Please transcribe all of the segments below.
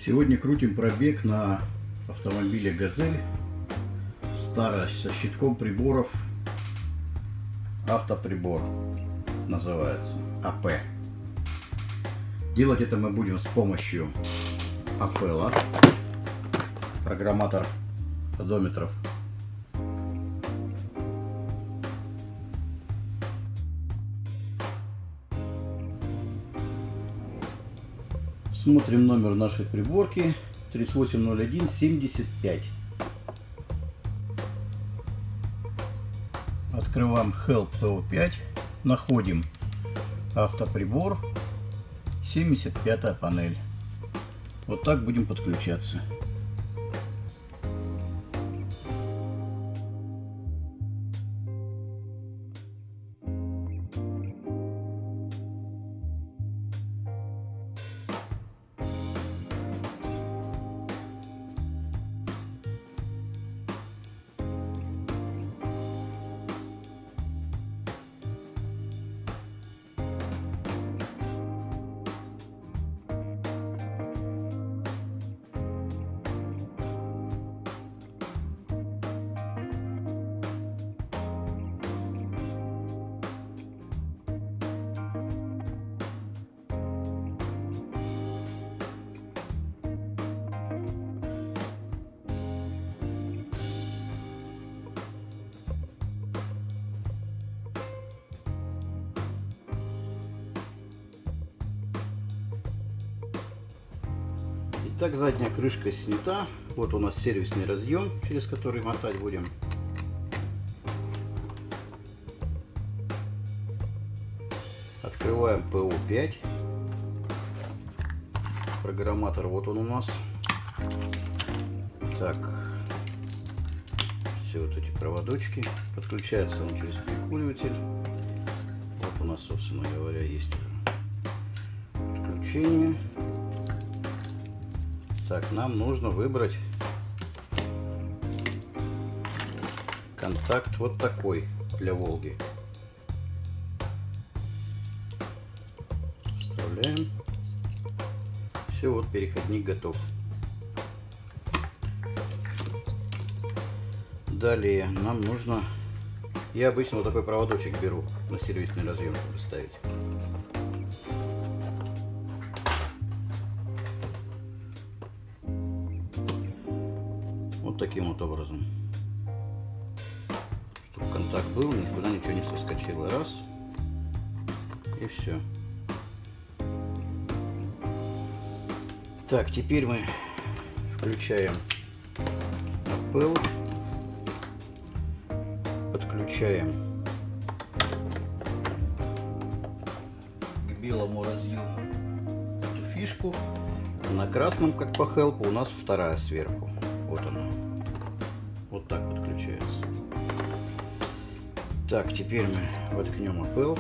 Сегодня крутим пробег на автомобиле «Газель», старая, со щитком приборов, автоприбор называется, АП. Делать это мы будем с помощью АПЛа, программатор одометров. Смотрим номер нашей приборки 380175. Открываем Help PO5, находим автоприбор, 75-я панель. Вот так будем подключаться. Итак, задняя крышка снята. Вот у нас сервисный разъем, через который мотать будем. Открываем PO5. Программатор вот он у нас. Так, все вот эти проводочки. Подключается он через прикуриватель. Вот у нас, собственно говоря, есть уже подключение. Так, нам нужно выбрать контакт вот такой для Волги. Вставляем. Все, вот переходник готов. Далее нам нужно... Я обычно вот такой проводочек беру на сервисный разъем, чтобы ставить. Вот таким вот образом, чтобы контакт был, никуда ничего не соскочило. Раз, и все. Так, теперь мы включаем АПЛ, подключаем к белому разъему эту фишку. На красном, как по хелпу, у нас вторая сверху. Вот она. Вот так подключается. Так, теперь мы воткнем АПЛ.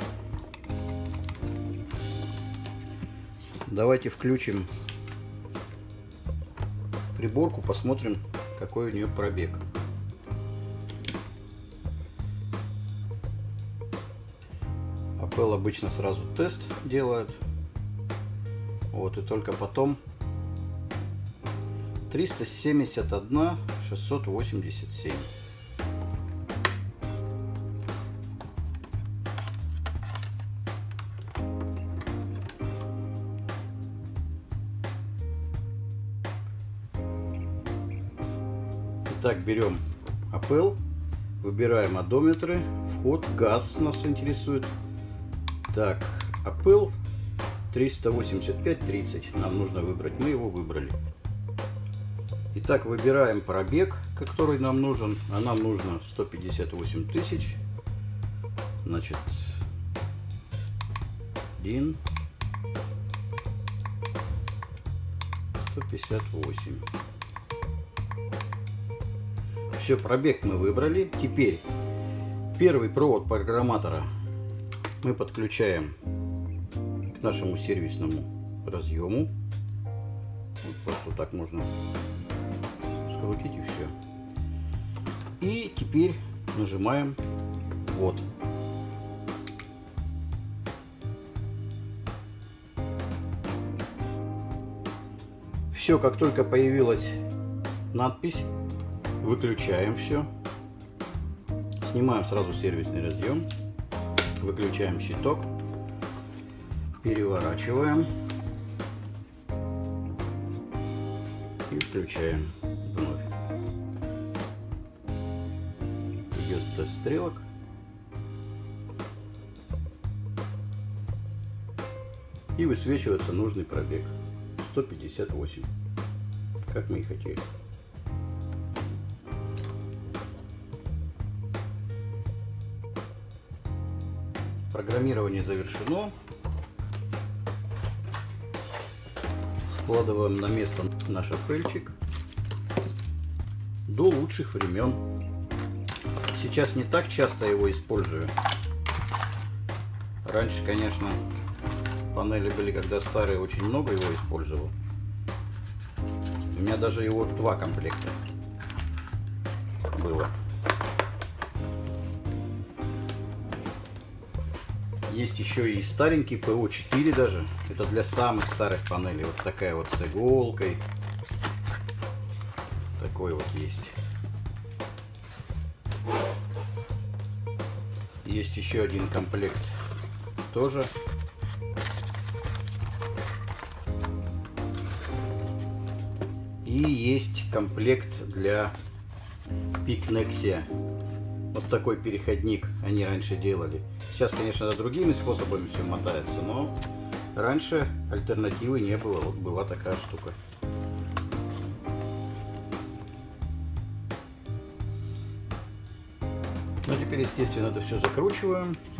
Давайте включим приборку, посмотрим, какой у нее пробег. АПЛ обычно сразу тест делает. Вот, и только потом 371 687. Итак, берем АПЛ, выбираем одометры, вход, газ нас интересует. Так, АПЛ 385/30 нам нужно выбрать, мы его выбрали. Итак, выбираем пробег, который нам нужен, а нам нужно 158 тысяч. Значит, 1, 158. Все, пробег мы выбрали. Теперь первый провод программатора мы подключаем к нашему сервисному разъему. Вот просто так можно скрутить и все. И теперь нажимаем ввод. все, как только появилась надпись, выключаем все. Снимаем сразу сервисный разъем. Выключаем щиток. Переворачиваем. И включаем вновь. Идет тест стрелок. И высвечивается нужный пробег. 158. Как мы и хотели. Программирование завершено. Складываем на место наш апельчик до лучших времен. Сейчас не так часто его использую. Раньше, конечно, панели были, когда старые, очень много его использовал. У меня даже его 2 комплекта было. Есть еще и старенький ПО4 даже. Это для самых старых панелей. Вот такая вот с иголкой. Такой вот есть. Есть еще один комплект тоже. И есть комплект для Picnexia. Вот такой переходник они раньше делали. Сейчас, конечно, другими способами все мотается, но раньше альтернативы не было. Вот была такая штука. Ну, теперь, естественно, это все закручиваем.